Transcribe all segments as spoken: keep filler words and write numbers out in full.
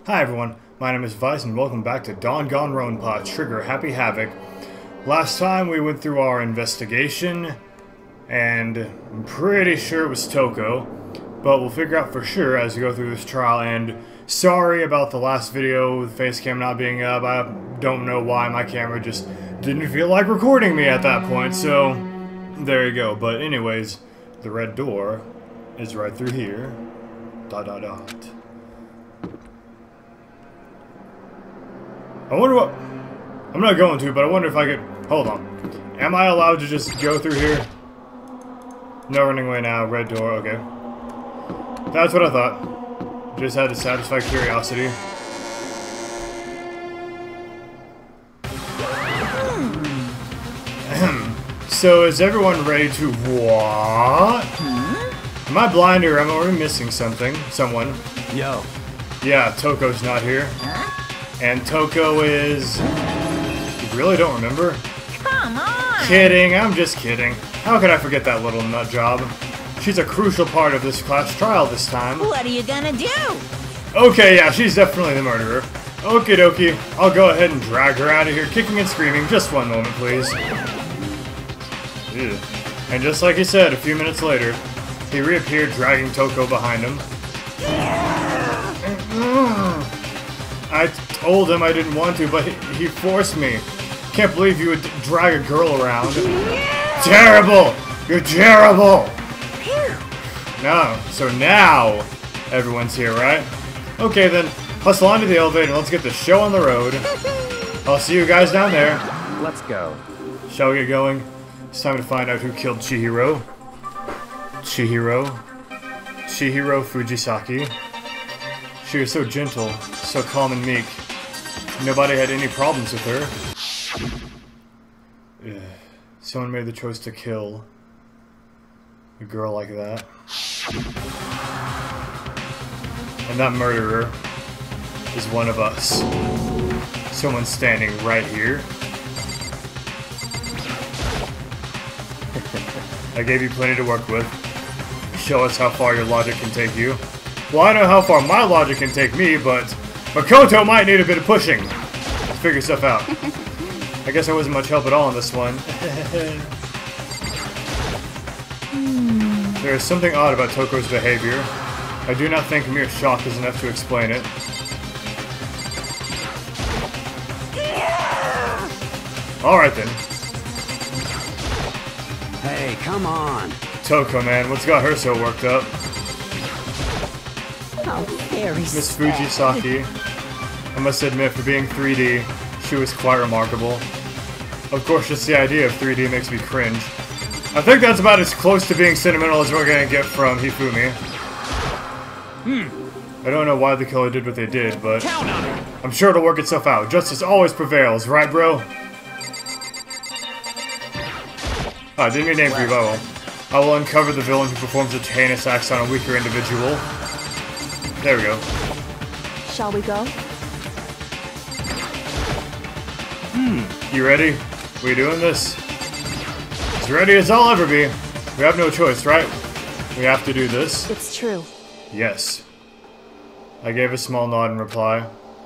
Hi everyone, my name is Vice and welcome back to Danganronpa Trigger Happy Havoc. Last time we went through our investigation, and I'm pretty sure it was Toko, but we'll figure out for sure as we go through this trial. And sorry about the last video with face cam not being up. I don't know why my camera just didn't feel like recording me at that point, so there you go. But anyways, the red door is right through here. Dot dot dot. I wonder what... I'm not going to, but I wonder if I could... Hold on. Am I allowed to just go through here? No running away now. Red door. Okay. That's what I thought. Just had to satisfy curiosity. So, is everyone ready to... What? Am I blind or am I missing something? Someone? Yo. Yeah, Toko's not here. And Toko is... You really don't remember? Come on! Kidding, I'm just kidding. How could I forget that little nut job? She's a crucial part of this class trial this time. What are you gonna do? Okay, yeah, she's definitely the murderer. Okie dokie, I'll go ahead and drag her out of here, kicking and screaming. Just one moment, please. Ew. And just like he said, a few minutes later, he reappeared dragging Toko behind him. I told him I didn't want to, but he, he forced me. Can't believe you would drag a girl around. Terrible! You're terrible! No, so now everyone's here, right? Okay then, hustle onto the elevator and let's get the show on the road. I'll see you guys down there. Let's go. Shall we get going? It's time to find out who killed Chihiro. Chihiro. Chihiro Fujisaki. She was so gentle, so calm and meek. Nobody had any problems with her. Ugh. Someone made the choice to kill a girl like that. And that murderer is one of us. Someone standing right here. I gave you plenty to work with. Show us how far your logic can take you. Well, I know how far my logic can take me, but Makoto might need a bit of pushing. Let's figure stuff out. I guess I wasn't much help at all in this one. There is something odd about Toko's behavior. I do not think mere shock is enough to explain it. Alright then. Hey, come on. Toko, man, what's got her so worked up? Oh, very Miss sad. Fujisaki, I must admit, for being three D, she was quite remarkable. Of course, just the idea of three D makes me cringe. I think that's about as close to being sentimental as we're gonna get from Hifumi. Hmm. I don't know why the killer did what they did, but I'm sure it'll work itself out. Justice always prevails, right, bro? Ah, didn't mean name for you, but I will. I will uncover the villain who performs such heinous acts on a weaker individual. There we go. Shall we go? Hmm. You ready? We doing this? As ready as I'll ever be. We have no choice, right? We have to do this. It's true. Yes. I gave a small nod in reply.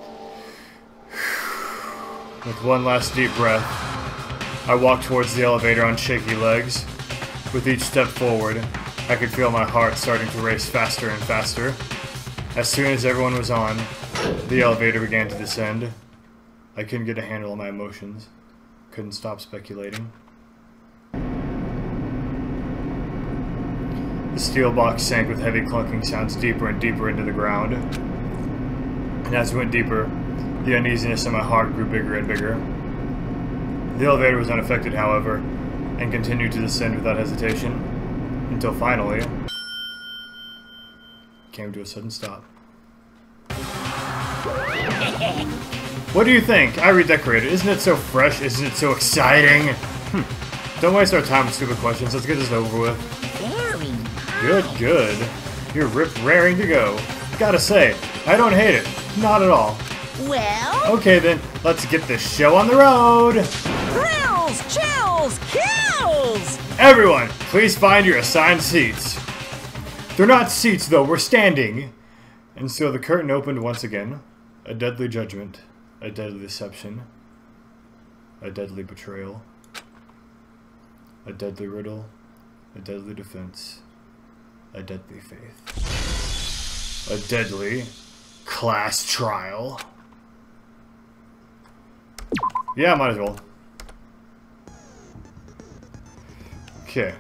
With one last deep breath, I walked towards the elevator on shaky legs. With each step forward, I could feel my heart starting to race faster and faster. As soon as everyone was on, the elevator began to descend. I couldn't get a handle on my emotions. Couldn't stop speculating. The steel box sank with heavy clunking sounds deeper and deeper into the ground. And as it went deeper, the uneasiness in my heart grew bigger and bigger. The elevator was unaffected, however, and continued to descend without hesitation, until finally came to a sudden stop. What do you think? I redecorated. Isn't it so fresh? Isn't it so exciting? Hm. Don't waste our time with stupid questions. Let's get this over with. Very Good, good. You're rip raring to go. Gotta say, I don't hate it. Not at all. well. Okay then, let's get this show on the road. Thrills, chills, kills. Everyone, please find your assigned seats. They're not seats though, we're standing. And so the curtain opened once again, A deadly judgment. A deadly deception. A deadly betrayal. A deadly riddle. A deadly defense. A deadly faith. A deadly class trial. Yeah, might as well. Okay.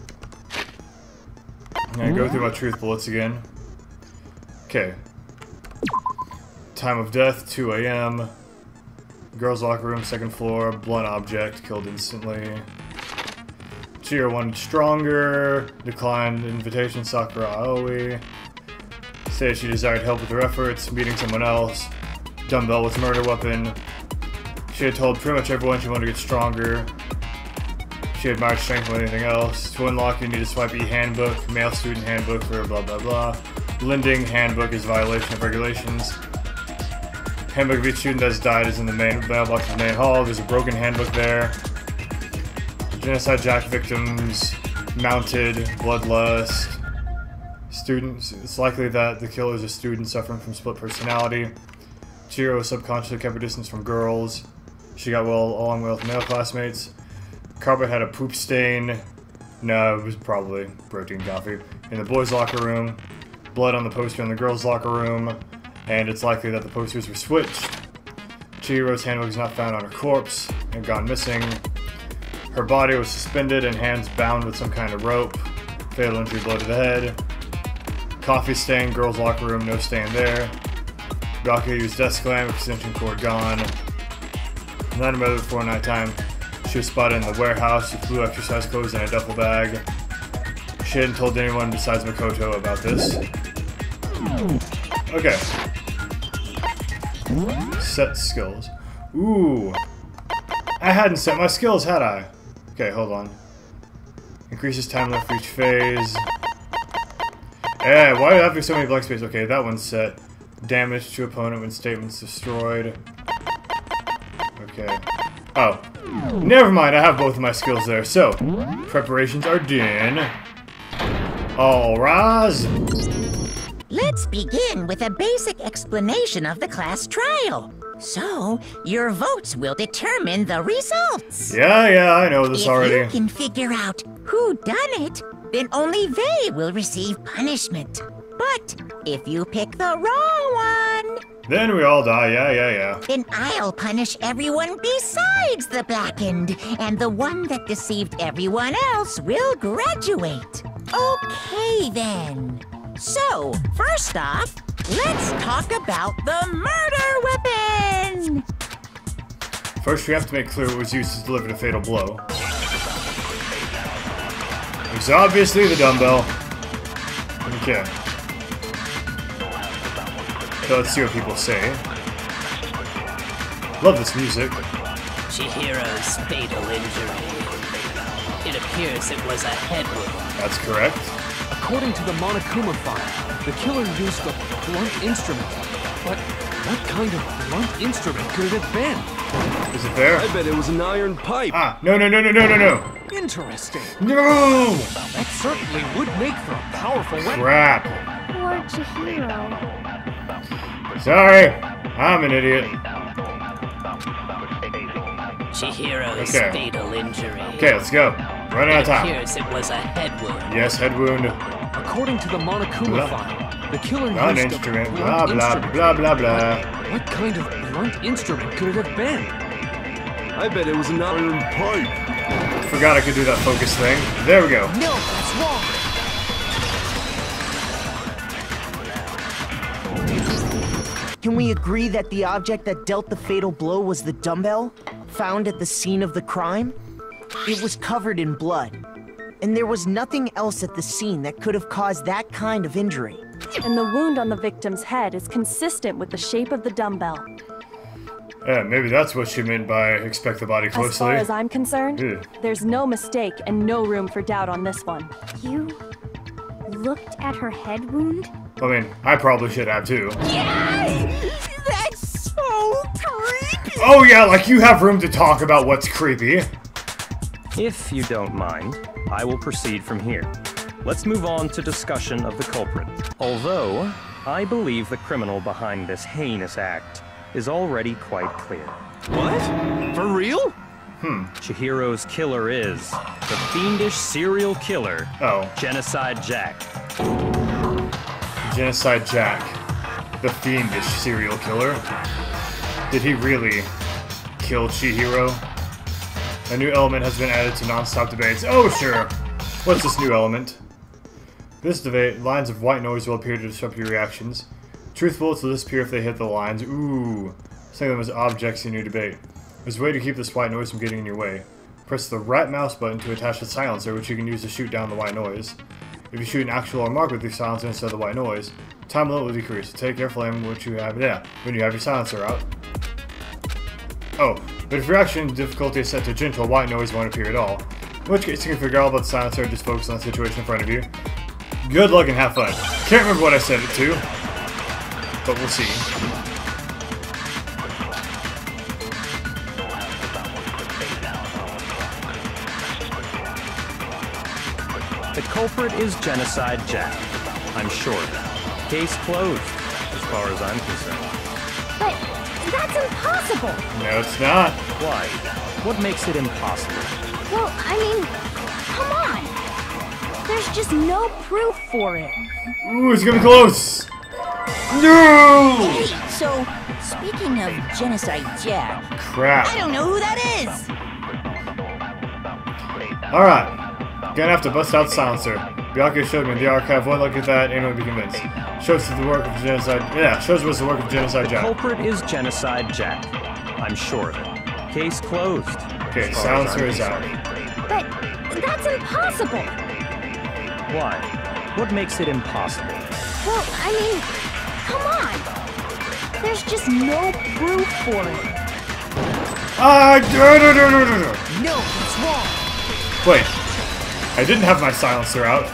I'm gonna go through my truth bullets again. Okay. Time of death, two A M Girls' locker room, second floor. Blunt object, killed instantly. Chihiro wanted stronger. Declined invitation, Sakura Aoi. Stated she desired help with her efforts. Meeting someone else. Dumbbell with murder weapon. She had told pretty much everyone she wanted to get stronger. She admired strength more than anything else. To unlock, you need a swipe E handbook. Male student handbook for blah blah blah. Lending handbook is violation of regulations. Handbook of each student that has died is in the main mailbox of the main hall. There's a broken handbook there. Genocide Jack victims mounted bloodlust. Students. It's likely that the killer is a student suffering from split personality. Chihiro subconsciously kept her distance from girls. She got well along well with male classmates. Carpet had a poop stain. No, it was probably protein coffee. In the boys' locker room. Blood on the poster in the girls' locker room. And it's likely that the posters were switched. Chihiro's handbook is not found on her corpse and gone missing. Her body was suspended and hands bound with some kind of rope. Fatal injury, blow to the head. Coffee stain, girls' locker room, no stain there. Rocket used desk lamp, extension cord gone. Night about before nighttime. She was spotted in the warehouse with blue exercise clothes and a duffel bag. She hadn't told anyone besides Makoto about this. Okay. Set skills. Ooh. I hadn't set my skills, had I? Okay, hold on. Increases time left for each phase. Eh, why do I have so many blank spaces? Okay, that one's set. Damage to opponent when statements destroyed. Okay. Oh. Never mind, I have both of my skills there. So, preparations are done. All rise. Let's begin with a basic explanation of the class trial. So, your votes will determine the results. Yeah, yeah, I know this if already. If you can figure out who done it, then only they will receive punishment. But if you pick the wrong one, then we all die, yeah, yeah, yeah. Then I'll punish everyone besides the blackened, and the one that deceived everyone else will graduate. Okay, then. So, first off, let's talk about the murder weapon! First, we have to make clear what was used to deliver the fatal blow. It's obviously the dumbbell. Okay. So let's see what people say. Love this music. Chihiro's fatal injury. It appears it was a head wound. That's correct. According to the Monokuma file, the killer used a blunt instrument. But what kind of blunt instrument could it have been? Is it there? I bet it was an iron pipe. Ah, no, no, no, no, no, no, no. Interesting. No! That certainly would make for a powerful weapon. Crap. Poor Chihiro. Sorry, I'm an idiot. Chihiro's Okay. fatal injury. Okay, let's go. Running out of It time. appears it was a head wound. Yes, head wound. According to the Monokuma Blah. file, the killer Blunt used instrument. a Blah, blunt blah, instrument. blah, blah, blah. What kind of blunt instrument could it have been? I bet it was an iron pipe. Forgot I could do that focus thing. There we go. No, that's wrong. Can we agree that the object that dealt the fatal blow was the dumbbell, found at the scene of the crime? It was covered in blood, and there was nothing else at the scene that could have caused that kind of injury. And the wound on the victim's head is consistent with the shape of the dumbbell. Yeah, maybe that's what she meant by expect the body closely. As far as I'm concerned, Ew. there's no mistake and no room for doubt on this one. You looked at her head wound? I mean, I probably should have too. Yes! That's so creepy! Oh yeah, like you have room to talk about what's creepy. If you don't mind, I will proceed from here. Let's move on to discussion of the culprit. Although, I believe the criminal behind this heinous act is already quite clear. What? For real? Hmm. Chihiro's killer is the fiendish serial killer, Oh. Genocide Jack. Genocide Jack. The fiendish serial killer. Did he really kill Chihiro? A new element has been added to non-stop debates. Oh, sure. What's this new element? This debate, lines of white noise will appear to disrupt your reactions. Truth bullets will disappear if they hit the lines. Ooh. Some of them as objects in your debate. There's a way to keep this white noise from getting in your way. Press the right mouse button to attach the silencer, which you can use to shoot down the white noise. If you shoot an actual mark with your silencer instead of the white noise, time limit will decrease. Take careful aim what you have yeah, when you have your silencer out. Oh, but if your action difficulty is set to gentle, white noise won't appear at all. In which case you can figure out about the silencer and just focus on the situation in front of you. Good luck and have fun. Can't remember what I said it to, but we'll see. The culprit is Genocide Jack. I'm sure. Case closed, as far as I'm concerned. But that's impossible! No, it's not. Why? What makes it impossible? Well, I mean, come on! There's just no proof for it. Ooh, it's gonna be close! No! Hey, so, speaking of Genocide Jack... Crap. I don't know who that is! Alright. Gonna have to bust out the silencer. Bianca showed me in the archive. One look at that, anyone would be convinced. Shows the work of Genocide... Yeah, shows was the work of Genocide Jack. The culprit is Genocide Jack. I'm sure of it. Case closed. Okay, silencer is out. But that's impossible! Why? What makes it impossible? Well, I mean, come on! There's just no proof for it. Ah, no, no, no, no, no, no. No, it's wrong. Wait. I didn't have my silencer out.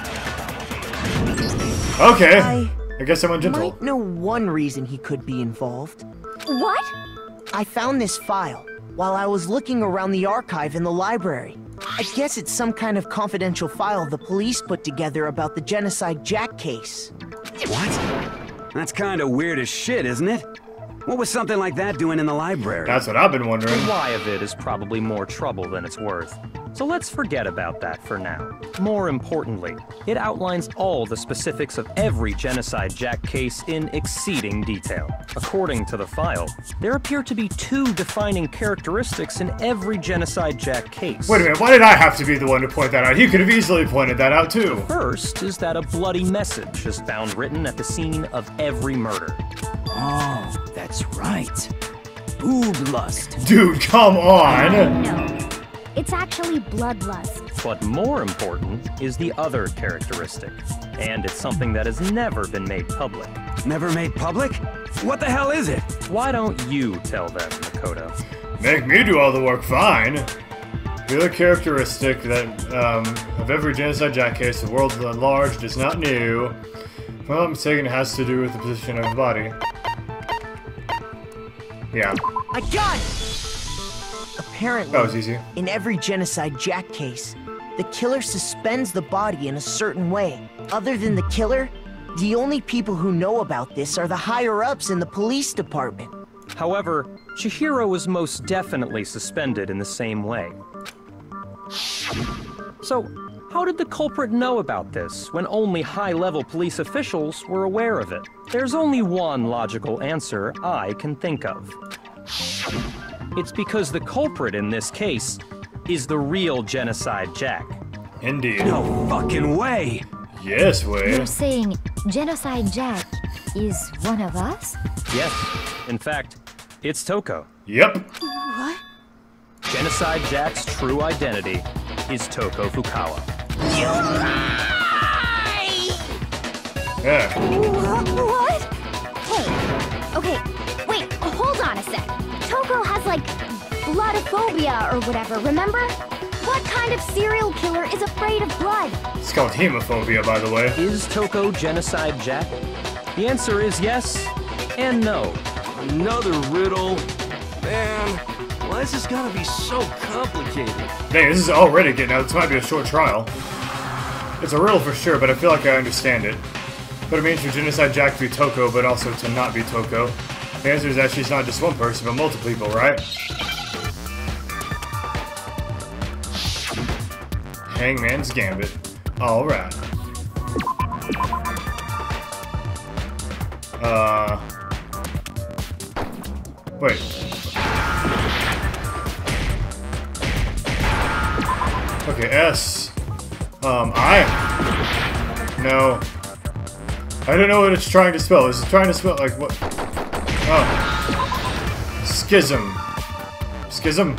Okay. I I guess I went gentle. might know one reason he could be involved. What? I found this file while I was looking around the archive in the library. I guess it's some kind of confidential file the police put together about the Genocide Jack case. What? That's kind of weird as shit, isn't it? What was something like that doing in the library? That's what I've been wondering. The why of it is probably more trouble than it's worth. So let's forget about that for now. More importantly, it outlines all the specifics of every Genocide Jack case in exceeding detail. According to the file, there appear to be two defining characteristics in every Genocide Jack case. Wait a minute, why did I have to be the one to point that out? He could have easily pointed that out too. First is that a bloody message is found written at the scene of every murder. Oh, that's right. Bloodlust. Dude, come on! No. It's actually bloodlust. But more important is the other characteristic. And it's something that has never been made public. Never made public? What the hell is it? Why don't you tell them, Makoto? Make me do all the work, fine. The other characteristic that, um, of every Genocide Jack case, the world at large is not new. If I'm not mistaken, it has to do with the position of the body. Yeah. I got it! Apparently, That was easy. in every Genocide Jack case, the killer suspends the body in a certain way. Other than the killer, the only people who know about this are the higher-ups in the police department. However, Chihiro was most definitely suspended in the same way. So, how did the culprit know about this when only high-level police officials were aware of it? There's only one logical answer I can think of. It's because the culprit in this case is the real Genocide Jack. Indeed. No fucking way! Yes, way. You're saying Genocide Jack is one of us? Yes, in fact, it's Toko. Yep. What? Genocide Jack's true identity is Toko Fukawa. You lie! Yeah. What? Hey, okay, wait, hold on a sec. Toko has, like, bloodophobia or whatever, remember? What kind of serial killer is afraid of blood? It's called hemophobia, by the way. Is Toko Genocide Jack? The answer is yes and no. Another riddle? Man, why is this gotta be so complicated? Dang, this is already getting out. This might be a short trial. It's a riddle for sure, but I feel like I understand it. But it means for Genocide Jack to be Toko, but also to not be Toko. The answer is that she's not just one person, but multiple people, right? Hangman's Gambit. Alright. Uh... Wait. Okay, S. Um, I... No. I don't know what it's trying to spell. Is it trying to spell, like, what? Oh. Schism. Schism?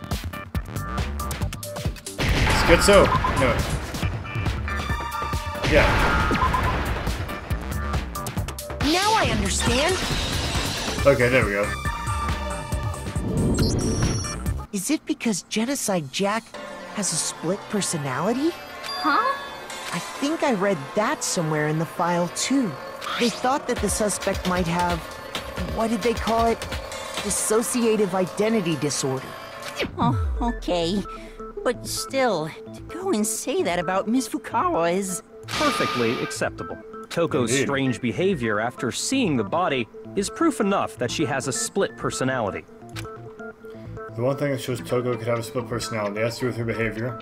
Schizo? No. Yeah. Now I understand. Okay, there we go. Is it because Genocide Jack has a split personality? Huh? I think I read that somewhere in the file, too. They thought that the suspect might have... what did they call it? Dissociative identity disorder. Oh, okay. But still, to go and say that about Miss Fukawa is... perfectly acceptable. Toko's Indeed. strange behavior after seeing the body is proof enough that she has a split personality. The one thing that shows Toko could have a split personality has to do with her behavior.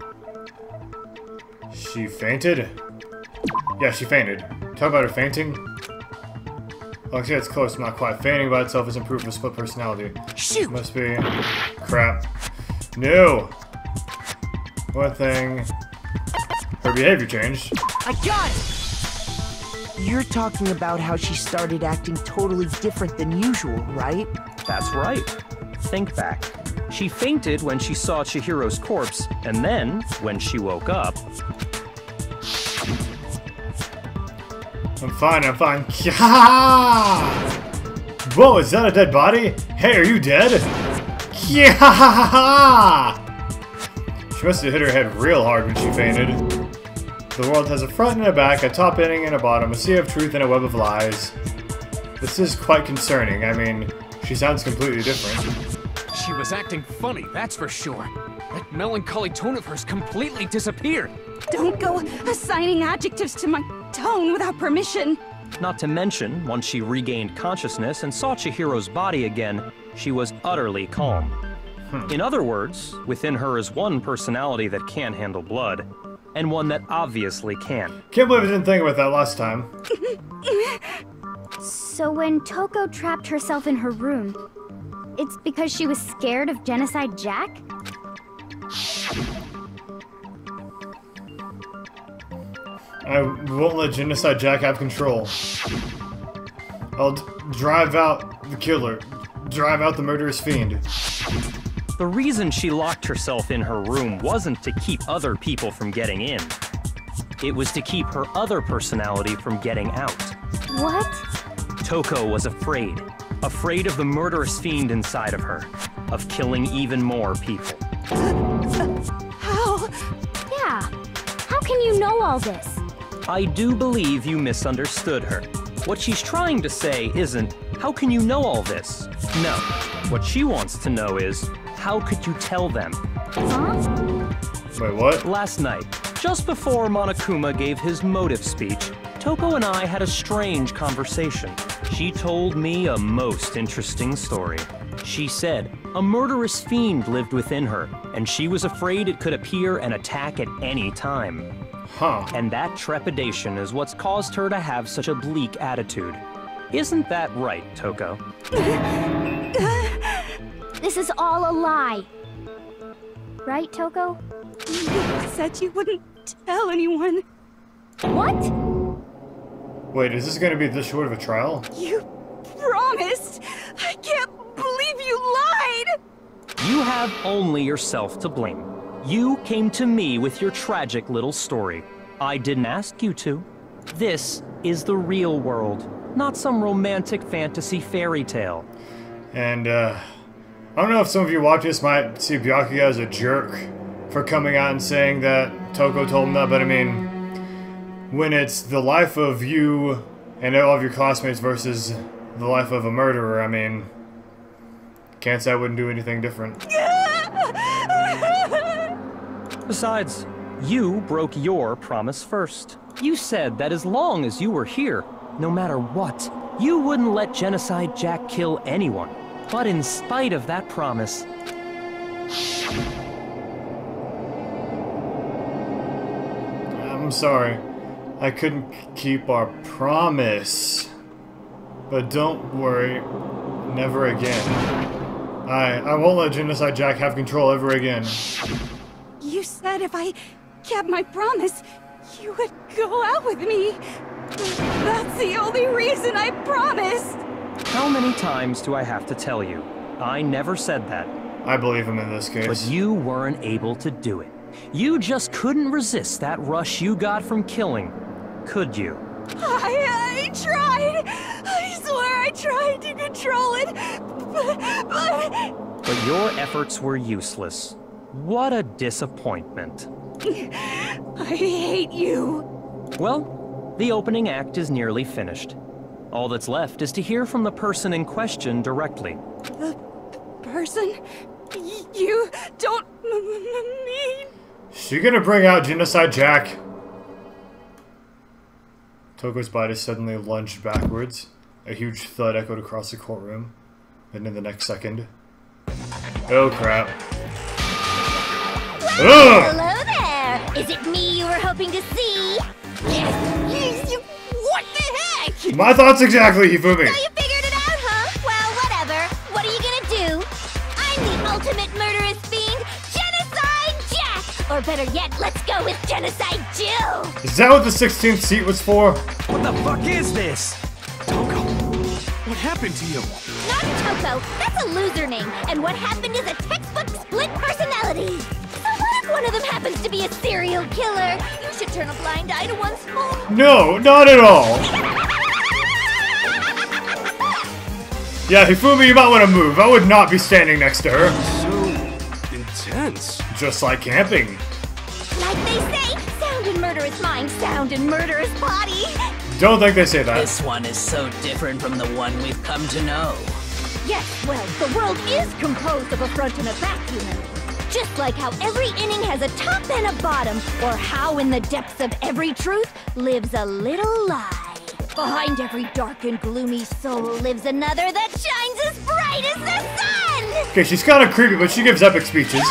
She fainted? Yeah, she fainted. Talk about her fainting. Well, actually, it's close, not quite. Fainting by itself isn't proof of a split personality. Shoot! Must be... crap. No! One thing... her behavior changed. I got it! You're talking about how she started acting totally different than usual, right? That's right. Think back. She fainted when she saw Chihiro's corpse, and then, when she woke up... I'm fine, I'm fine. Whoa, is that a dead body? Hey, are you dead? She must have hit her head real hard when she fainted. The world has a front and a back, a top ending and a bottom, a sea of truth and a web of lies. This is quite concerning. I mean, she sounds completely different. She was acting funny, that's for sure. That melancholy tone of hers completely disappeared. Don't go assigning adjectives to my tone without permission. Not to mention, once she regained consciousness and saw Chihiro's body again, she was utterly calm. Hmm. In other words, within her is one personality that can handle blood, and one that obviously can. Can't believe I didn't think about that last time. So when Toko trapped herself in her room, it's because she was scared of Genocide Jack? I won't let Genocide Jack have control. I'll d drive out the killer. Drive out the murderous fiend. The reason she locked herself in her room wasn't to keep other people from getting in. It was to keep her other personality from getting out. What? Toko was afraid. Afraid of the murderous fiend inside of her. Of killing even more people. How? Yeah. How can you know all this? I do believe you misunderstood her. What she's trying to say isn't, how can you know all this? No. What she wants to know is, how could you tell them? Huh? Wait, what? Last night, just before Monokuma gave his motive speech, Toko and I had a strange conversation. She told me a most interesting story. She said a murderous fiend lived within her, and she was afraid it could appear and attack at any time. Huh. And that trepidation is what's caused her to have such a bleak attitude. Isn't that right, Toko? This is all a lie. Right, Toko? You said you wouldn't tell anyone. What? Wait, is this gonna be this short of a trial? You promised! I can't believe you lied! You have only yourself to blame. You came to me with your tragic little story. I didn't ask you to. This is the real world, not some romantic fantasy fairy tale. And, uh, I don't know if some of you watch this might see Byakuya as a jerk for coming out and saying that Toko told him that, but I mean, when it's the life of you and all of your classmates versus the life of a murderer, I mean, can't say I wouldn't do anything different. Besides, you broke your promise first. You said that as long as you were here, no matter what, you wouldn't let Genocide Jack kill anyone. But in spite of that promise... I'm sorry. I couldn't keep our promise. But don't worry. Never again. I, I won't let Genocide Jack have control ever again. You said if I kept my promise, you would go out with me. That's the only reason I promised. How many times do I have to tell you? I never said that. I believe him in this case. But you weren't able to do it. You just couldn't resist that rush you got from killing, could you? I, I tried. I swear I tried to control it, but, but... But your efforts were useless. What a disappointment. I hate you. Well, the opening act is nearly finished. All that's left is to hear from the person in question directly. The person? You don't mean... She gonna bring out Genocide Jack? Toko's body suddenly lunged backwards. A huge thud echoed across the courtroom. And in the next second... Oh crap. Well, hello there! Is it me you were hoping to see? What the heck? My thoughts exactly, Hifumi! So you figured it out, huh? Well, whatever. What are you gonna do? I'm the ultimate murderous fiend, Genocide Jack! Or better yet, let's go with Genocide Jill! Is that what the sixteenth seat was for? What the fuck is this? Toko, what happened to you? Not Toko, that's a loser name, and what happened is a textbook split personality. So what if one of them happens to be a serial killer? You should turn a blind eye to one's fault. No, not at all! Yeah, Hifumi, you might want to move. I would not be standing next to her. So intense. Just like camping. Like they say, sound in murderous mind, sound in murderous body. Don't think they say that. This one is so different from the one we've come to know. Yes, well, the world is composed of a front and a back, you know. Just like how every inning has a top and a bottom, or how in the depths of every truth lives a little lie. Behind every dark and gloomy soul lives another that shines as bright as the sun! Okay, she's kind of creepy, but she gives epic speeches.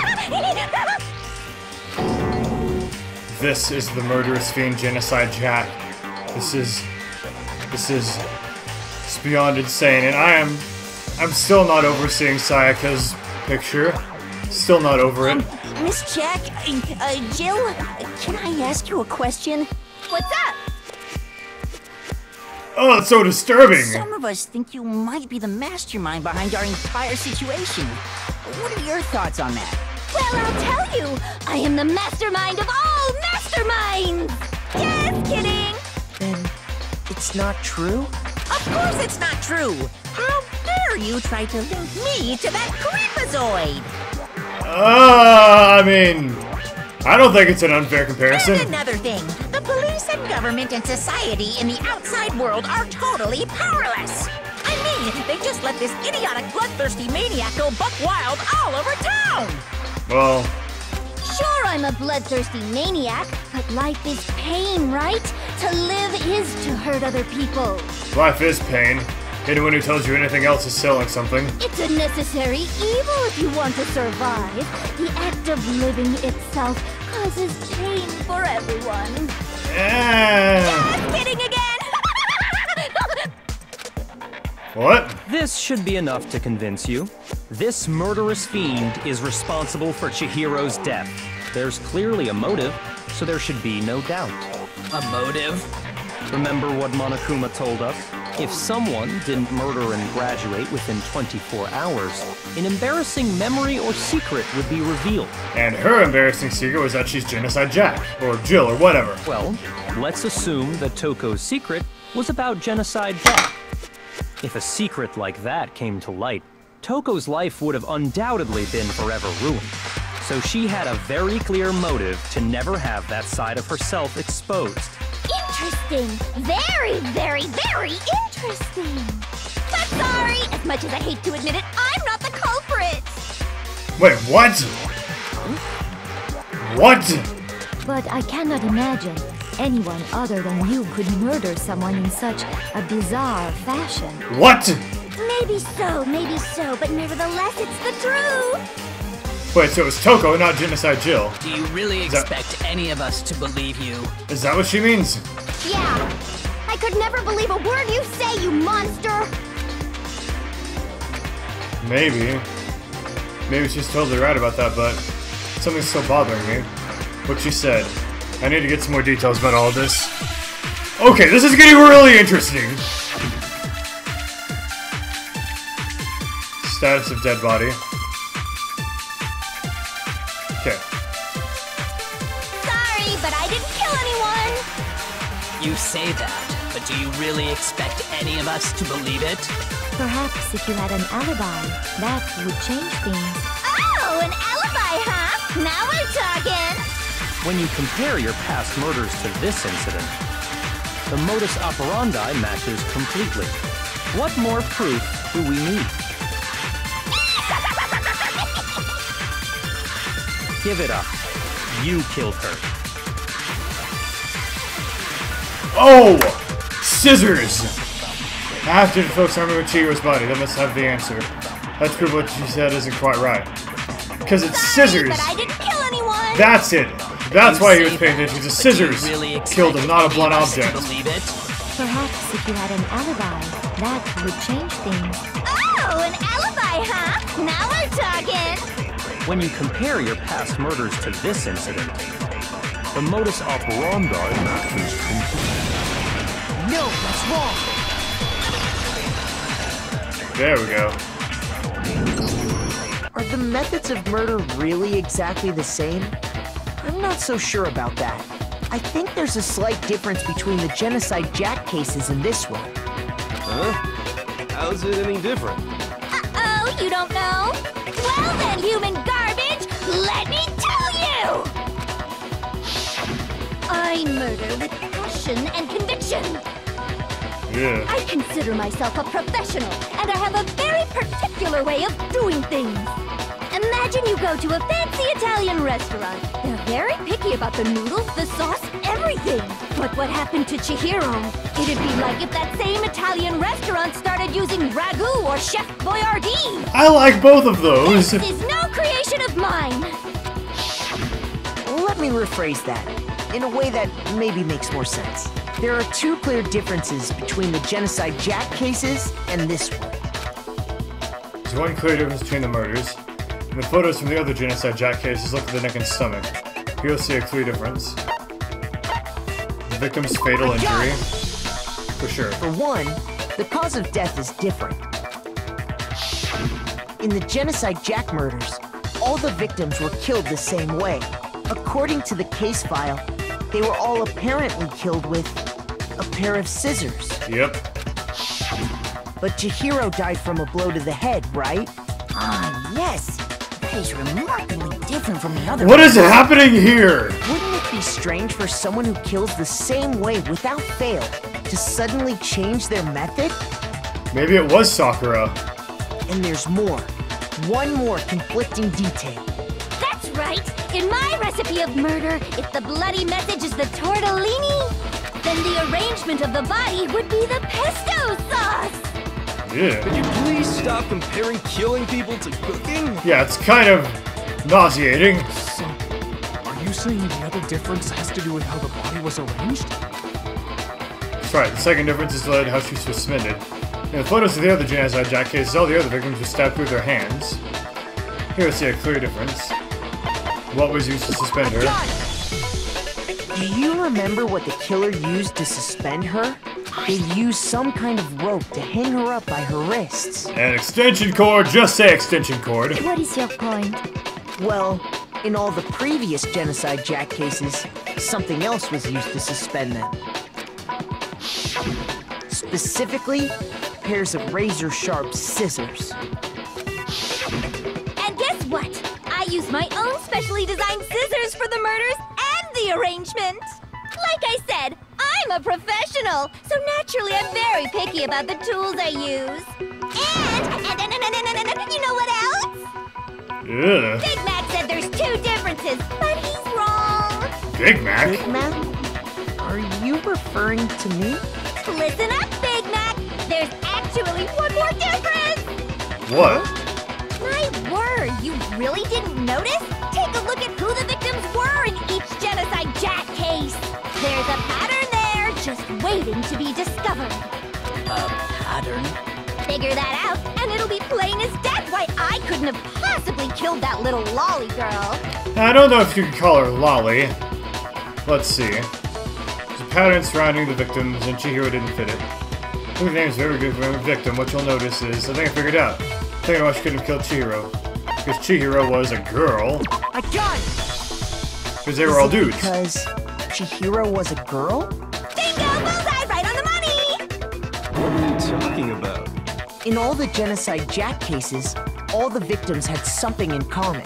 This is the murderous fiend Genocide Jack. This is... This is... It's beyond insane, and I am... I'm still not over seeing Sayaka's picture. Still not over it. Um, Miss Jack, uh, uh, Jill, can I ask you a question? What's up? Oh, it's so disturbing! Some of us think you might be the mastermind behind our entire situation. What are your thoughts on that? Well, I'll tell you, I am the mastermind of all masterminds! Just kidding! Then it's not true? Of course it's not true! How dare you try to link me to that creepazoid? Uh, I mean... I don't think it's an unfair comparison. And another thing, the police and government and society in the outside world are totally powerless. I mean, they just let this idiotic, bloodthirsty maniac go buck wild all over town. Well... Sure, I'm a bloodthirsty maniac, but life is pain, right? To live is to hurt other people. Life is pain. Anyone who tells you anything else is selling something. It's a necessary evil if you want to survive. The act of living itself causes pain for everyone. Eh. Just kidding again! What? This should be enough to convince you. This murderous fiend is responsible for Chihiro's death. There's clearly a motive, so there should be no doubt. A motive? Remember what Monokuma told us? If someone didn't murder and graduate within twenty-four hours, an embarrassing memory or secret would be revealed. And her embarrassing secret was that she's Genocide Jack, or Jill, or whatever. Well, let's assume that Toko's secret was about Genocide Jack. If a secret like that came to light, Toko's life would have undoubtedly been forever ruined. So she had a very clear motive to never have that side of herself exposed. Interesting. Very, very, very interesting. But sorry, as much as I hate to admit it, I'm not the culprit. Wait, what? What? But I cannot imagine anyone other than you could murder someone in such a bizarre fashion. What? Maybe so, maybe so, but nevertheless, it's the truth. Wait, so it was Toko, not Genocide Jill. Do you really Is that- expect any of us to believe you? Is that what she means? Yeah. I could never believe a word you say, you monster. Maybe. Maybe she's totally right about that, but something's still bothering me. What she said. I need to get some more details about all of this. Okay, this is getting really interesting. Status of dead body. Okay. Sorry, but I didn't kill anyone. You say that, but do you really expect any of us to believe it? Perhaps if you had an alibi, that would change things. Oh, an alibi, huh? Now we're talking. When you compare your past murders to this incident, the modus operandi matches completely. What more proof do we need? Give it up. You killed her. Oh! Scissors! After the folks are removing Chihiro's body, that must have the answer. That's proof what she said isn't quite right. Because it's scissors! But I didn't kill anyone. That's it! That's You why he was say paying that, attention to but do you scissors! really expect Killed him, not a any blunt of us to object. believe it? Perhaps if you had an alibi, that would change things. Oh, an alibi, huh? Now we're talking. When you compare your past murders to this incident, the modus operandi matches completely. No, that's wrong. There we go. Are the methods of murder really exactly the same? I'm not so sure about that. I think there's a slight difference between the Genocide Jack cases and this one. Huh? How's it any different? Uh-oh, you don't know? Well then, human garbage, let me tell you! I murder with passion and conviction. Yeah. I consider myself a professional, and I have a very particular way of doing things. Imagine you go to a fancy Italian restaurant. They're very picky about the noodles, the sauce, everything. But what happened to Chihiro? It'd be like if that same Italian restaurant started using ragu or Chef Boyardee. I like both of those! This is no creation of mine. Let me rephrase that, in a way that maybe makes more sense. There are two clear differences between the Genocide Jack cases and this one. There's one clear difference between the murders. In the photos from the other Genocide Jack cases, look at the neck and stomach. You'll see a clear difference. The victim's fatal injury. For sure. For one, the cause of death is different. In the Genocide Jack murders, all the victims were killed the same way. According to the case file, they were all apparently killed with a pair of scissors. Yep. But Chihiro died from a blow to the head, right? Ah, yes. That is remarkably different from the other What ones. is happening here? Wouldn't it be strange for someone who kills the same way without fail to suddenly change their method? Maybe it was Sakura. And there's more. One more conflicting detail. That's right. In my recipe of murder, if the bloody message is the tortellini, then the arrangement of the body would be the pesto sauce. Yeah. Could you please stop comparing killing people to cooking? Yeah, it's kind of nauseating. So, are you saying the other difference has to do with how the body was arranged? That's right, the second difference is related to how she was suspended. In the photos of the other Genocide Jack cases, all the other victims were stabbed through their hands. Here we see a clear difference. What was used to suspend her? Do you remember what the killer used to suspend her? They used some kind of rope to hang her up by her wrists. An extension cord, just say extension cord. What is your point? Well, in all the previous Genocide Jack cases, something else was used to suspend them. Specifically, pairs of razor-sharp scissors. And guess what? I use my own specially designed scissors for the murders and the arrangement. Like I said, I'm a professional, so naturally I'm very picky about the tools I use. And, and, and, and, and, and, and, and you know what else? Yeah. Big Mac said there's two differences, but he's wrong. Big Mac? Big Mac? Are you referring to me? Listen up, Big Mac! There's actually one more difference! What? My word, you really didn't notice? Take a look at who the victims were in each Genocide Jack case. There's a pattern there, just waiting to be discovered. A pattern? Figure that out, and it'll be plain as death why I couldn't have possibly killed that little lolly girl. I don't know if you could call her Lolly. Let's see. There's a pattern surrounding the victims, and Chihiro didn't fit it. Look at the names of every victim. What you'll notice is, I think I figured out. I think I why she couldn't have killed Chihiro. Because Chihiro was a girl. I got it! Because they were all dudes. Because Chihiro was a girl? Bingo! Bullseye! Right on the money! What are you talking about? In all the Genocide Jack cases, all the victims had something in common.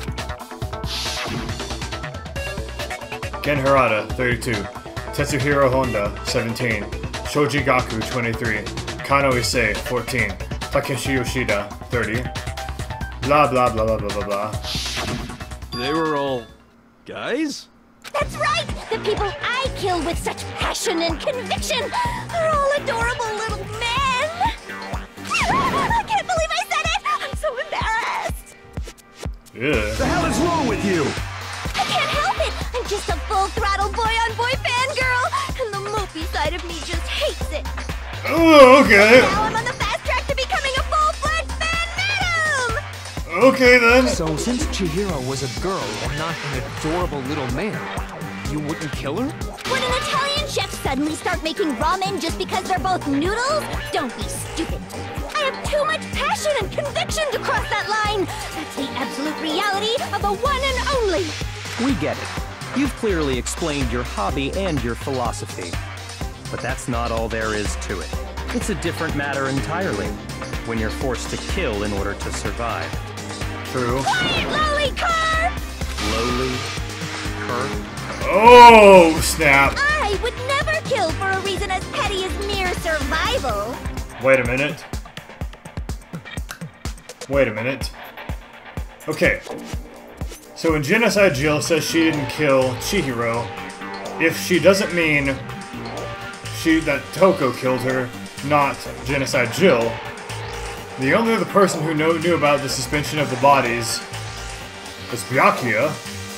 Gen Harada, thirty-two. Tetsuhiro Honda, seventeen. Shoji Gaku, twenty-three. Kano Issei, fourteen. Takeshi Yoshida, thirty. Blah blah blah blah blah blah blah. They were all guys? That's right! The people I kill with such passion and conviction are all adorable little men! I can't believe I said it! I'm so embarrassed! Yeah. The hell is wrong with you? I can't help it! I'm just a full-throttle boy-on-boy fangirl, and the mopey side of me just hates it! Oh, okay. Now I'm on the fast track to becoming a full-fledged fan madam! Okay then. So since Chihiro was a girl and not an adorable little man, you wouldn't kill her? Would an Italian chef suddenly start making ramen just because they're both noodles? Don't be stupid. I have too much passion and conviction to cross that line. That's the absolute reality of the one and only. We get it. You've clearly explained your hobby and your philosophy. But that's not all there is to it. It's a different matter entirely, when you're forced to kill in order to survive. True. Quiet, lolly car! Lowly? Cur? Oh, snap. I would never kill for a reason as petty as mere survival. Wait a minute. Wait a minute. Okay. So when Genocide Jill says she didn't kill Chihiro, if she doesn't mean she that Toko killed her, not Genocide Jill, the only other person who know, knew about the suspension of the bodies was Byakuya.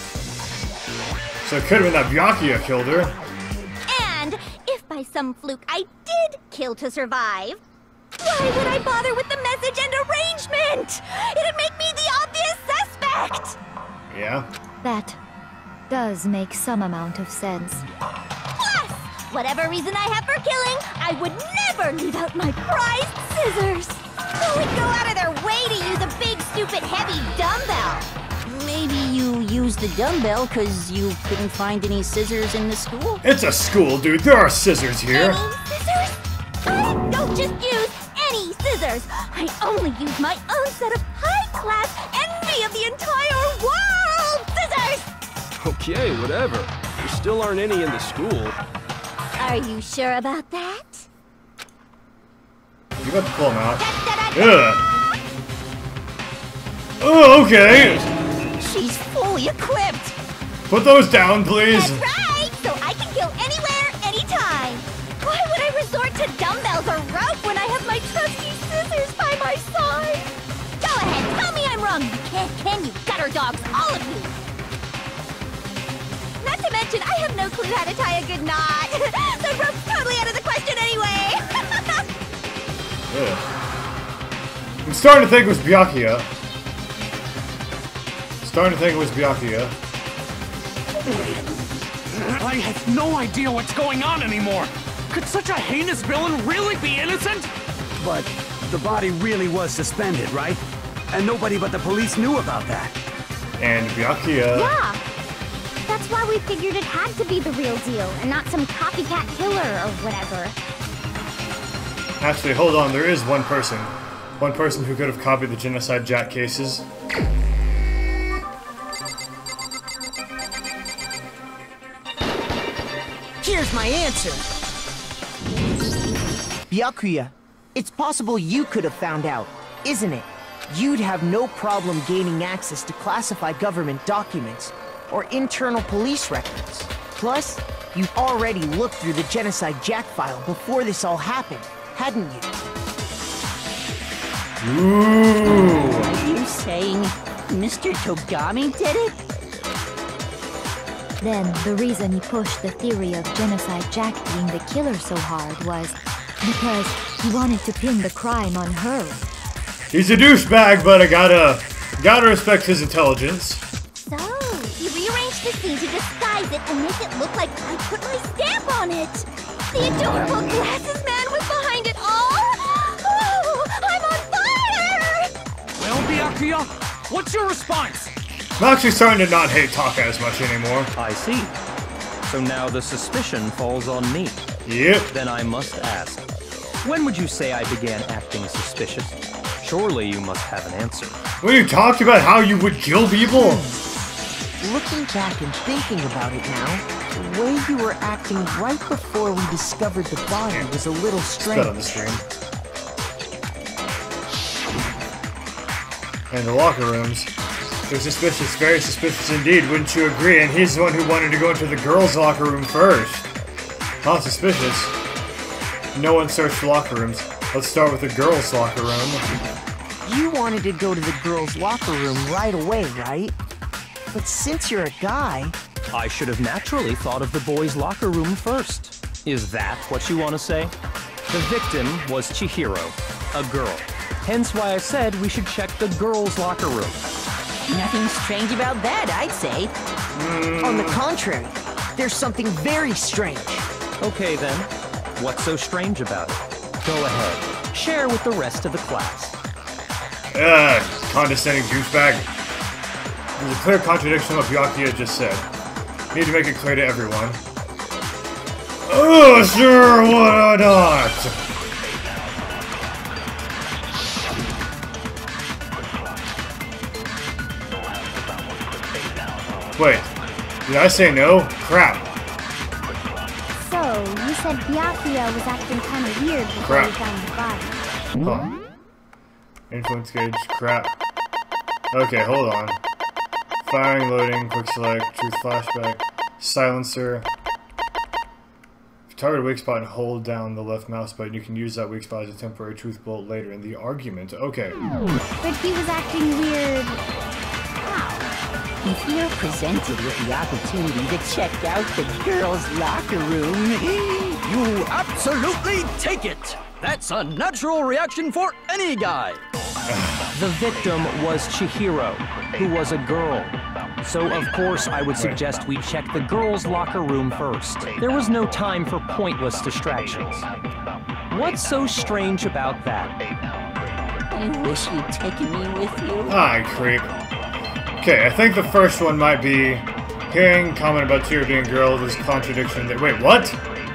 So it could have been that Byakuya killed her. And if by some fluke I did kill to survive, why would I bother with the message and arrangement? It'd make me the obvious suspect! Yeah. That does make some amount of sense. Plus, whatever reason I have for killing, I would never leave out my prized scissors! Who would go out of their way to use a big, stupid, heavy dumbbell? Maybe you used the dumbbell because you couldn't find any scissors in the school? It's a school, dude. There are scissors here. Any scissors? I don't just use any scissors. I only use my own set of high-class envy of the entire world scissors! Okay, whatever. There still aren't any in the school. Are you sure about that? You got to pull them out. Ugh. Oh, okay. She's fully equipped. Put those down, please. That's right, so I can kill anywhere, anytime. Why would I resort to dumbbells or rope when I have my trusty scissors by my side? Go ahead, tell me I'm wrong. You can't, can you, gutter dogs, all of you? Not to mention, I have no clue how to tie a good knot. The rope's totally out of the question anyway. Ugh. I'm starting to think it was Byakuya. Starting to think it was Byakuya. I have no idea what's going on anymore! Could such a heinous villain really be innocent? But the body really was suspended, right? And nobody but the police knew about that. And Byakuya... Yeah! That's why we figured it had to be the real deal, and not some copycat killer or whatever. Actually, hold on, there is one person. One person who could have copied the Genocide Jack cases. Here's my answer. Byakuya, it's possible you could have found out, isn't it? You'd have no problem gaining access to classified government documents or internal police records. Plus, You already looked through the Genocide Jack file before this all happened, hadn't you? Ooh. Are you saying Mister Togami did it? Then the reason he pushed the theory of Genocide Jack being the killer so hard was because he wanted to pin the crime on her. He's a douchebag, but I gotta, gotta respect his intelligence. So, he rearranged the scene to disguise it and make it look like I put my stamp on it. The adorable glasses man was behind it all. Oh, I'm on fire! Well, Byakuya, what's your response? I'm actually starting to not hate Taka as much anymore. I see. So now the suspicion falls on me. Yep. Then I must ask, when would you say I began acting suspicious? Surely you must have an answer. When you talked about how you would kill people? Looking back and thinking about it now, the way you were acting right before we discovered the body was a little strange. On the screen. And the locker rooms. They're suspicious, very suspicious indeed, wouldn't you agree? And he's the one who wanted to go into the girls' locker room first. How suspicious. No one searched locker rooms. Let's start with the girls' locker room. You wanted to go to the girls' locker room right away, right? But since you're a guy... I should have naturally thought of the boys' locker room first. Is that what you want to say? The victim was Chihiro, a girl. Hence why I said we should check the girls' locker room. Nothing strange about that, I'd say. Mm. On the contrary, there's something very strange. Okay then, what's so strange about it? Go ahead, share with the rest of the class. Ugh, condescending douchebag. There's a clear contradiction of what Byakuya just said. Need to make it clear to everyone. Oh, sure, why not? Wait, did I say no? Crap. So, you said Byakuya was acting kind of weird before Crap. we found the body. Huh. Influence gauge, crap. Okay, hold on. Firing, loading, quick select, truth flashback, silencer. If you target a weak spot and hold down the left mouse button, you can use that weak spot as a temporary truth bolt later in the argument. Okay. But he was acting weird. If you're presented with the opportunity to check out the girls' locker room, you absolutely take it! That's a natural reaction for any guy! The victim was Chihiro, who was a girl. So of course I would suggest we check the girls' locker room first. There was no time for pointless distractions. What's so strange about that? I wish you'd taken me with you. Hi, creep. Okay, I think the first one might be hearing comment about Chihiro being a girl. There's contradiction there. Wait, what?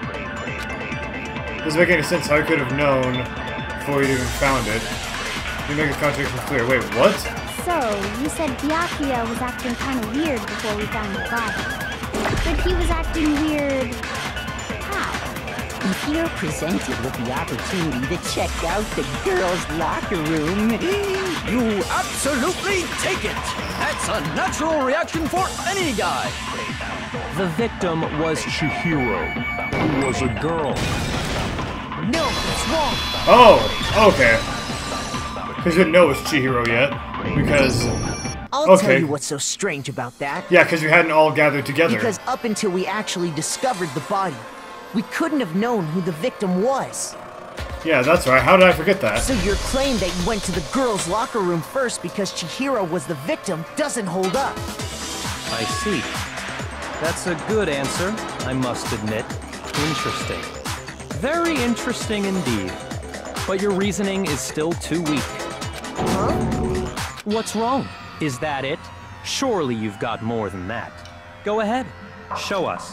Doesn't make any sense how I could have known before you even found it. You make a contradiction clear. Wait, what? So, you said Byakuya was acting kind of weird before we found the body. But he was acting weird... how? If you're presented with the opportunity to check out the girls' locker room, you absolutely take it! That's a natural reaction for any guy! The victim was Chihiro, who was a girl. No, it's wrong! Oh, okay. Because you didn't know it was Chihiro yet. Because... I'll okay. tell you what's so strange about that. Yeah, because we hadn't all gathered together. Because up until we actually discovered the body, we couldn't have known who the victim was. Yeah, that's right. How did I forget that? So your claim that you went to the girls' locker room first because Chihiro was the victim doesn't hold up. I see. That's a good answer, I must admit. Interesting. Very interesting indeed. But your reasoning is still too weak. Huh? What's wrong? Is that it? Surely you've got more than that. Go ahead. Show us.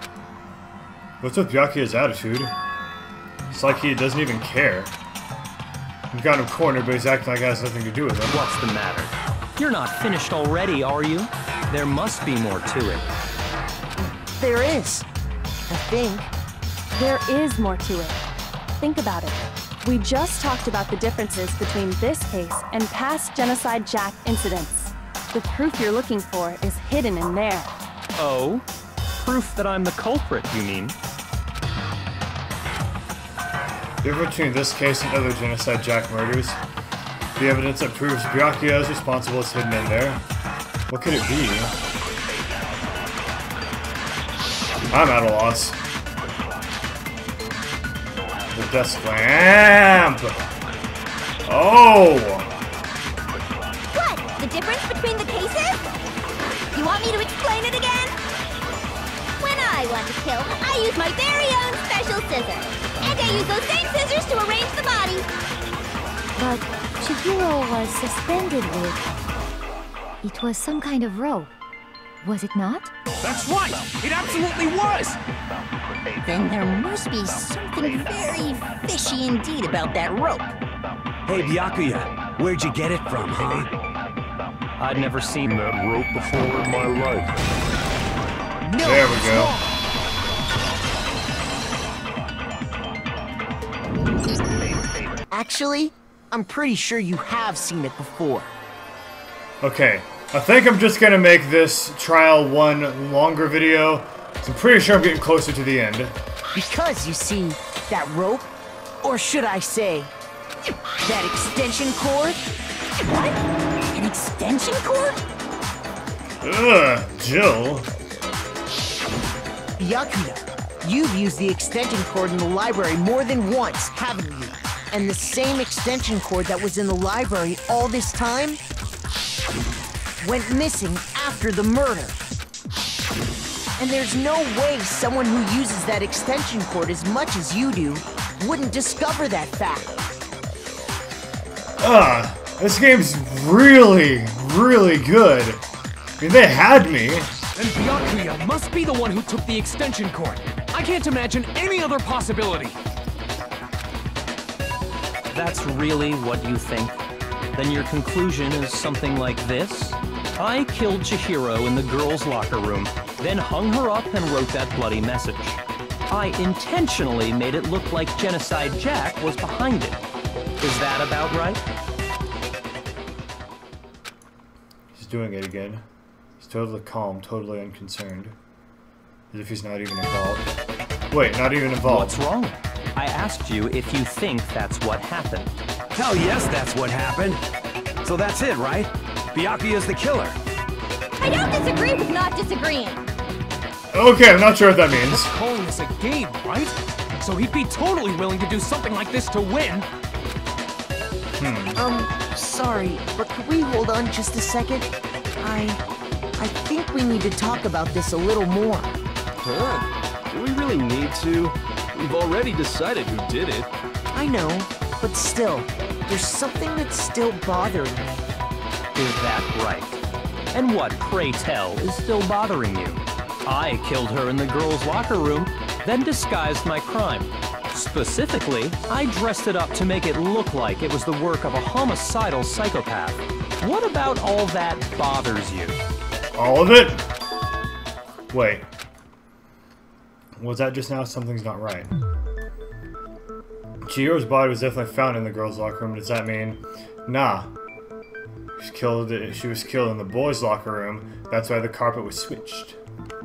What's with Byakuya's attitude? It's like he doesn't even care. We've got him cornered, but he's acting like it has nothing to do with him. What's the matter? You're not finished already, are you? There must be more to it. There is. I think. There is more to it. Think about it. We just talked about the differences between this case and past Genocide Jack incidents. The proof you're looking for is hidden in there. Oh? Proof that I'm the culprit, you mean? The difference between this case and other Genocide Jack murders, the evidence that proves Byakuya is responsible is hidden in there. What could it be? I'm at a loss. The desk lamp! Oh! What? The difference between the cases? You want me to explain it again? When I want to kill, I use my very own special scissors. And I use those same scissors to arrange the body. But Chihiro was suspended with... It was some kind of rope. Was it not? That's right! It absolutely was! Then there must be something very fishy indeed about that rope. Hey, Byakuya, where'd you get it from, huh? I'd never seen that rope before in my life. No, there we go. Actually, I'm pretty sure you have seen it before. Okay, I think I'm just gonna make this trial one longer video. So I'm pretty sure I'm getting closer to the end. Because, you see, that rope, or should I say, that extension cord? What? An extension cord? Ugh, Jill. Byakuya, you've used the extension cord in the library more than once, haven't you? And the same extension cord that was in the library all this time went missing after the murder. And there's no way someone who uses that extension cord as much as you do wouldn't discover that fact. Ah, this game's really, really good. I mean, they had me. And Byakuya must be the one who took the extension cord. I can't imagine any other possibility. That's really what you think? Then your conclusion is something like this? I killed Chihiro in the girls' locker room, then hung her up and wrote that bloody message. I intentionally made it look like Genocide Jack was behind it. Is that about right? He's doing it again. He's totally calm, totally unconcerned. As if he's not even involved. Wait, not even involved. What's wrong? I asked you if you think that's what happened. Hell yes, that's what happened. So that's it, right? Byakuya's the killer. I don't disagree with not disagreeing. Okay, I'm not sure what that means. Just calling this a game, right? So he'd be totally willing to do something like this to win. Hmm. Um, sorry, but could we hold on just a second? I... I think we need to talk about this a little more. Huh? Do we really need to? We've already decided who did it. I know, but still, there's something that's still bothering me. Is that right? And what, pray tell, is still bothering you? I killed her in the girls' locker room, then disguised my crime. Specifically, I dressed it up to make it look like it was the work of a homicidal psychopath. What about all that bothers you? All of it? Wait. Was that just now? Something's not right. Chihiro's body was definitely found in the girls' locker room. Does that mean... Nah. She, killed, she was killed in the boys' locker room. That's why the carpet was switched.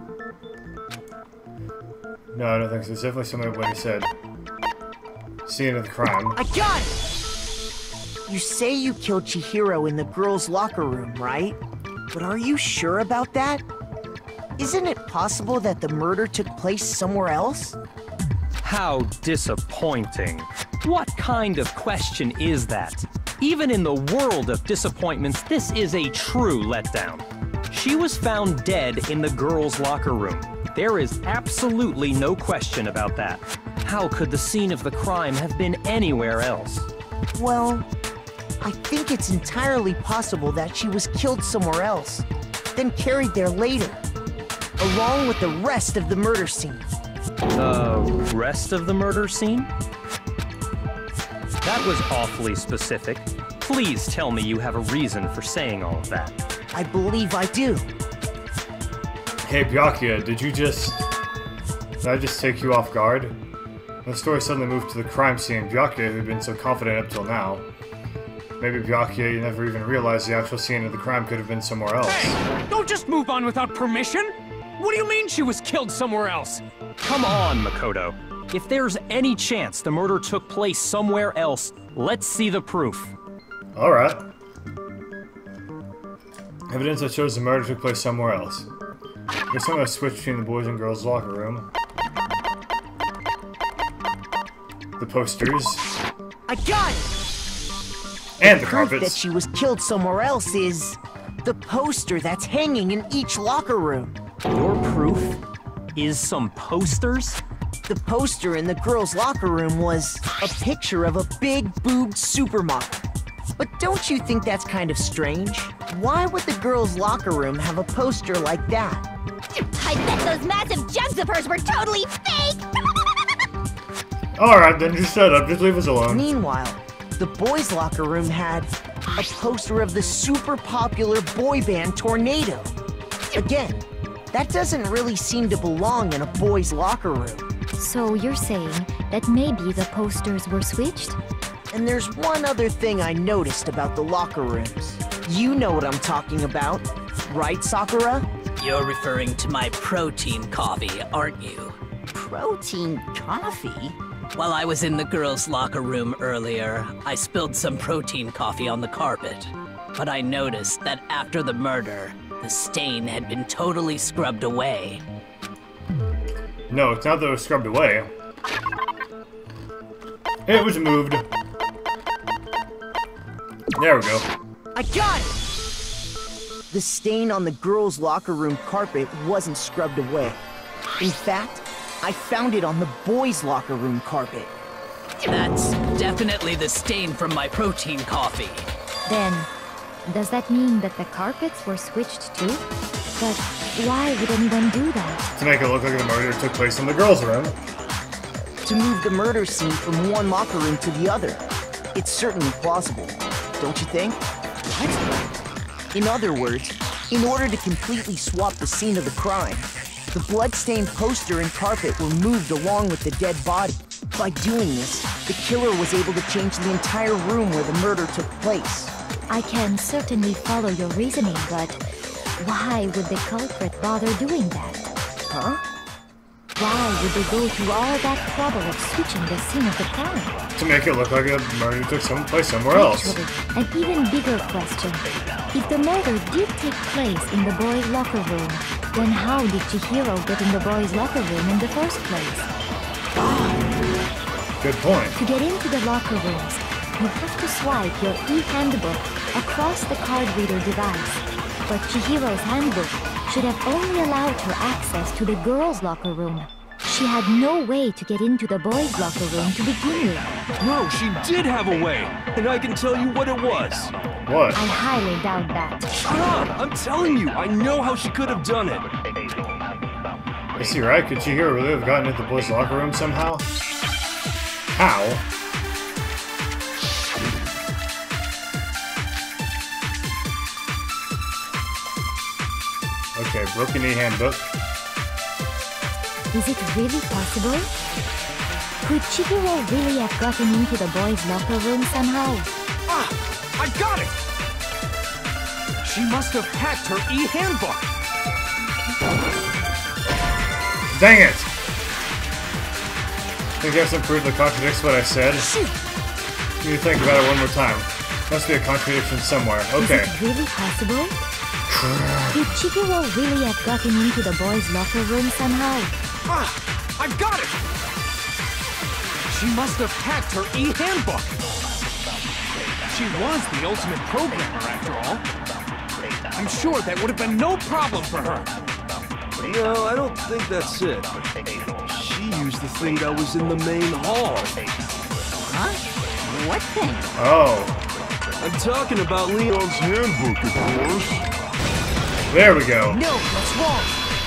No, I don't think so. It's definitely something what he said. Scene of the crime. I got it! You say you killed Chihiro in the girls' locker room, right? But are you sure about that? Isn't it possible that the murder took place somewhere else? How disappointing. What kind of question is that? Even in the world of disappointments, this is a true letdown. She was found dead in the girls' locker room. There is absolutely no question about that. How could the scene of the crime have been anywhere else? Well, I think it's entirely possible that she was killed somewhere else, then carried there later, along with the rest of the murder scene. The rest of the murder scene? That was awfully specific. Please tell me you have a reason for saying all of that. I believe I do. Hey, Byakuya, did you just... Did I just take you off guard? The story suddenly moved to the crime scene. Byakuya, who'd been so confident up till now. Maybe Byakuya, you never even realized the actual scene of the crime could have been somewhere else. Hey! Don't just move on without permission! What do you mean she was killed somewhere else? Come on, Makoto. If there's any chance the murder took place somewhere else, let's see the proof. Alright. Evidence that shows the murder took place somewhere else. There's some switch between the boys and girls' locker room. The posters. I got it! And the Proof carpets. that she was killed somewhere else is the poster that's hanging in each locker room. Your proof is some posters? The poster in the girls' locker room was a picture of a big boobed supermodel. But don't you think that's kind of strange? Why would the girls' locker room have a poster like that? I bet those massive jugs of hers were totally fake! Alright, then just shut up. Just leave us alone. Meanwhile, the boys' locker room had a poster of the super popular boy band Tornado. Again, that doesn't really seem to belong in a boys' locker room. So you're saying that maybe the posters were switched? And there's one other thing I noticed about the locker rooms. You know what I'm talking about, right, Sakura? You're referring to my protein coffee, aren't you? Protein coffee? While I was in the girls' locker room earlier, I spilled some protein coffee on the carpet. But I noticed that after the murder, the stain had been totally scrubbed away. No, it's not that it was scrubbed away. It was moved. There we go. I got it! The stain on the girls' locker room carpet wasn't scrubbed away. In fact, I found it on the boys' locker room carpet. That's definitely the stain from my protein coffee. Then, does that mean that the carpets were switched too? But why would anyone do that? To make it look like the murder took place in the girls' room. To move the murder scene from one locker room to the other. It's certainly plausible, don't you think? What? In other words, in order to completely swap the scene of the crime, the blood-stained poster and carpet were moved along with the dead body. By doing this, the killer was able to change the entire room where the murder took place. I can certainly follow your reasoning, but why would the culprit bother doing that? Huh? Why would they go through all that trouble of switching the scene of the crime? To make it look like a murder took some place somewhere else. Actually, an even bigger question. If the murder did take place in the boys' locker room, then how did Chihiro get in the boys' locker room in the first place? Good point. To get into the locker rooms, you have to swipe your e-handbook across the card reader device. But Chihiro's handbook should have only allowed her access to the girls' locker room. She had no way to get into the boys' locker room to begin with. No, she did have a way, and I can tell you what it was. What? I highly doubt that. Shut up! I'm telling you, I know how she could have done it. Is he right? Could Chihiro really have gotten into the boys' locker room somehow? How? Okay, broken e-handbook. Is it really possible? Could Chihiro really have gotten into the boys' locker room somehow? Ah! I got it! She must have hacked her e-handbook! Dang it! Think you have some proof that contradicts what I said? You need to think about it one more time. Must be a contradiction somewhere. Okay. Is it really possible? Did Chihiro really have gotten into the boys' locker room somehow? Ah! I got it! She must have hacked her e-handbook! She was the ultimate programmer, after all. I'm sure that would have been no problem for her. No, I don't think that's it. She used the thing that was in the main hall. Huh? What thing? Oh. I'm talking about Leon's handbook, of course. There we go. No, that's wrong.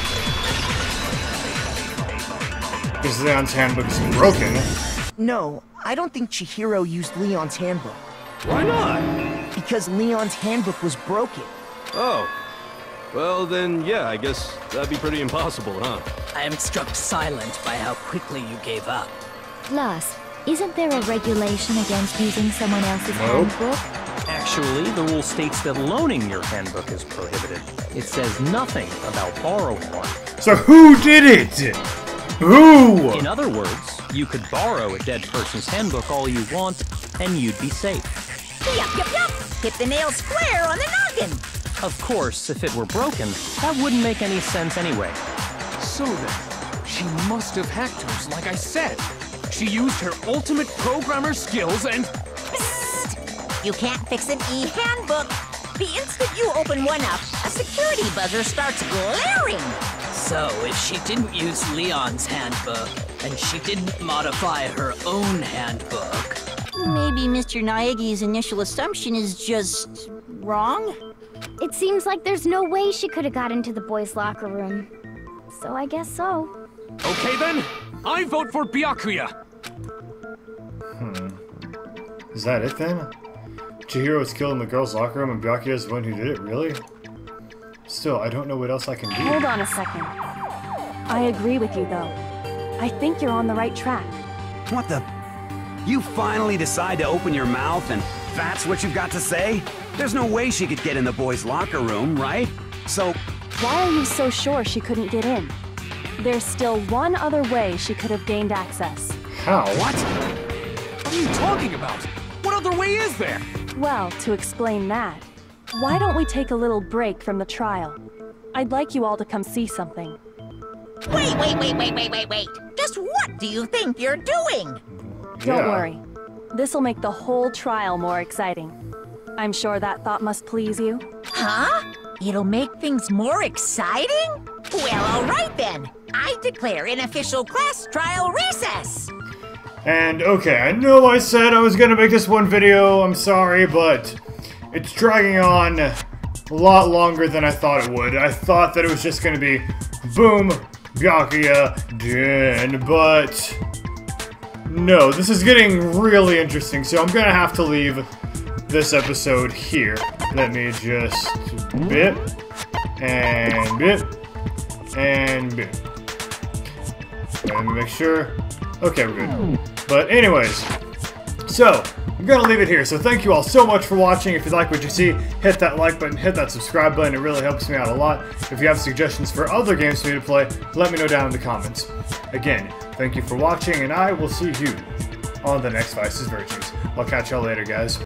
Because Leon's handbook is broken. No, I don't think Chihiro used Leon's handbook. Why not? Because Leon's handbook was broken. Oh. Well, then, yeah, I guess that'd be pretty impossible, huh? I am struck silent by how quickly you gave up. Plus, isn't there a regulation against using someone else's Nope. handbook? There Actually, the rule states that loaning your handbook is prohibited. It says nothing about borrowing one. So who did it? Who? In other words, you could borrow a dead person's handbook all you want, and you'd be safe. Yup, yup, yup! Hit the nail square on the noggin! Of course, if it were broken, that wouldn't make any sense anyway. So then, she must have hacked hers like I said. She used her ultimate programmer skills and... Psst! You can't fix an e-handbook. The instant you open one up, a security buzzer starts glaring. So, if she didn't use Leon's handbook, and she didn't modify her own handbook... Maybe Mister Naegi's initial assumption is just... wrong? It seems like there's no way she could have got into the boys' locker room. So I guess so. Okay then, I vote for Byakuya. Hmm. Is that it then? Chihiro was killed in the girls' locker room and Byakuya is the one who did it, really? Still, I don't know what else I can do. Hold on a second. I agree with you, though. I think you're on the right track. What the? You finally decide to open your mouth and that's what you've got to say? There's no way she could get in the boys' locker room, right? So... Why are you so sure she couldn't get in? There's still one other way she could have gained access. How? What? What are you talking about? What other way is there? Well, to explain that, why don't we take a little break from the trial? I'd like you all to come see something. Wait, wait, wait, wait, wait, wait, wait! Just what do you think you're doing? Don't worry. This'll make the whole trial more exciting. I'm sure that thought must please you. Huh? It'll make things more exciting? Well, all right then. I declare an official class trial recess. And okay, I know I said I was gonna make this one video, I'm sorry, but it's dragging on a lot longer than I thought it would. I thought that it was just gonna be boom, Byakuya, done, but no, this is getting really interesting, so I'm gonna have to leave this episode here. Let me just bit and bit and bit. Let me make sure. Okay, we're good. But anyways, so I'm gonna leave it here. So thank you all so much for watching. If you like what you see, hit that like button, hit that subscribe button. It really helps me out a lot. If you have suggestions for other games for me to play, let me know down in the comments. Again, thank you for watching, and I will see you on the next Vices Virtues. I'll catch y'all later, guys.